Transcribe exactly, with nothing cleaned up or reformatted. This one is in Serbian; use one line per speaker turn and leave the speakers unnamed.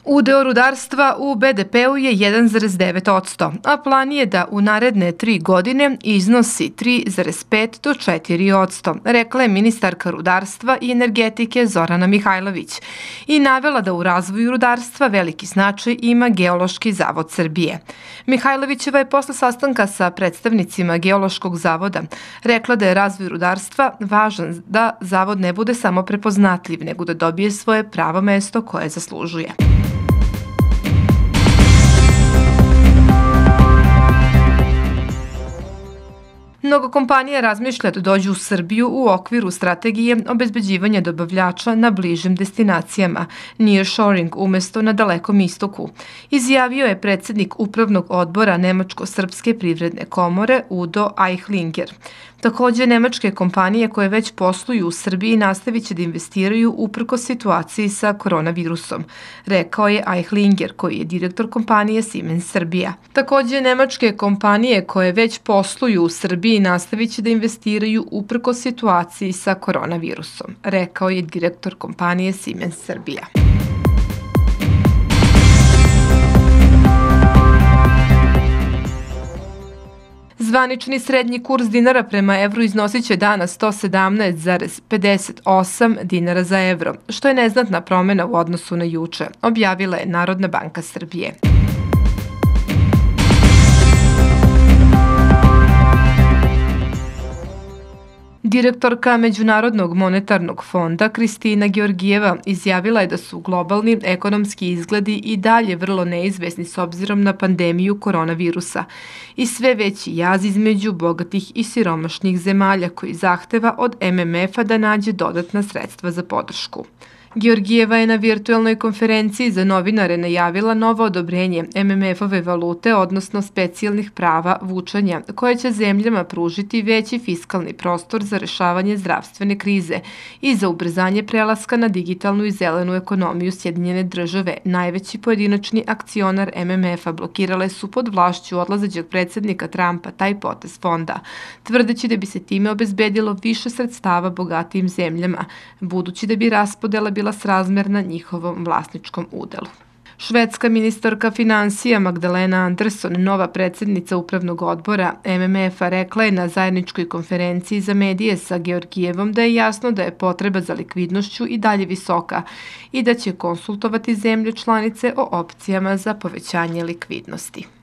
Udeo rudarstva u be de peu je jedan zarez devet posto, a plan je da u naredne tri godine iznosi tri zarez pet do četiri posto, rekla je ministarka rudarstva i energetike Zorana Mihajlović i navela da u razvoju rudarstva veliki značaj ima Geološki zavod Srbije. Mihajlovićeva je posle sastanka sa predstavnicima Geološkog zavoda rekla da je razvoj rudarstva važan da zavod ne bude samo prepoznatljiv, nego da dobije svoje pravo mesto koje zaslužuje. Mnogo kompanija razmišlja da dođu u Srbiju u okviru strategije obezbeđivanja dobavljača na bližim destinacijama, nearshoring umesto na Dalekom istoku, izjavio je predsednik Upravnog odbora Nemačko-srpske privredne komore Udo Eichlinger. Takođe, nemačke kompanije koje već posluju u Srbiji nastavit će da investiraju uprkos situaciji sa koronavirusom, rekao je Eichlinger, koji je direktor kompanije Siemens Srbija. Takođe, nemačke kompanije koje već posluju u Srbiji nastavit će da investiraju uprkos situaciji sa koronavirusom, rekao je direktor kompanije Siemens Srbija. Zvanični srednji kurs dinara prema evru iznosit će danas sto sedamnaest zarez pedeset osam dinara za evro, što je neznatna promena u odnosu na juče, objavila je Narodna banka Srbije. Direktorka Međunarodnog monetarnog fonda Kristina Georgijeva izjavila je da su globalni ekonomski izgledi i dalje vrlo neizvesni s obzirom na pandemiju koronavirusa i sve veći jaz između bogatih i siromašnih zemalja koji zahteva od em em ef-a da nađe dodatna sredstva za podršku. Georgijeva je na virtuelnoj konferenciji za novinare najavila novo odobrenje em em ef-ove valute, odnosno specijalnih prava vučanja, koje će zemljama pružiti veći fiskalni prostor za rešavanje zdravstvene krize i za ubrzanje prelaska na digitalnu i zelenu ekonomiju. Sjedinjene države, najveći pojedinačni akcionar em em ef-a, blokirale su pod vlašću odlazećeg predsednika Trumpa taj potez fonda, tvrdeći da bi se time obezbedilo više sredstava bogatijim zemljama, budući da bi raspodela bila srazmerna njihovom vlasničkom udelu. Švedska ministarka finansija Magdalena Andersson, nova predsednica Upravnog odbora em em ef-a, rekla je na zajedničkoj konferenciji za medije sa Georgijevom da je jasno da je potreba za likvidnošću i dalje visoka i da će konsultovati zemlje članice o opcijama za povećanje likvidnosti.